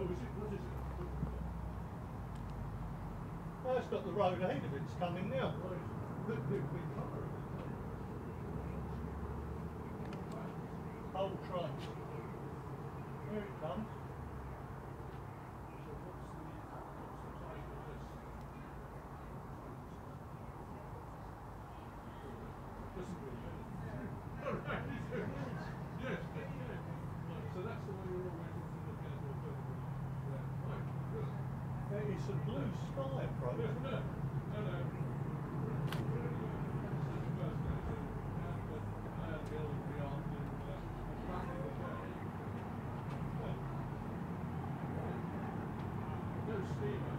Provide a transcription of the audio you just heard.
Oh, is it? What is it? Oh, it's got the road ahead of it. It's coming now. Right. Look, big colour. Whole train. Here it comes. So what's the time of this? Doesn't really matter. All right. Yes. Right, so that's the one you're always looking at again. Right. Good. It's a blue sky approach. No. No steam.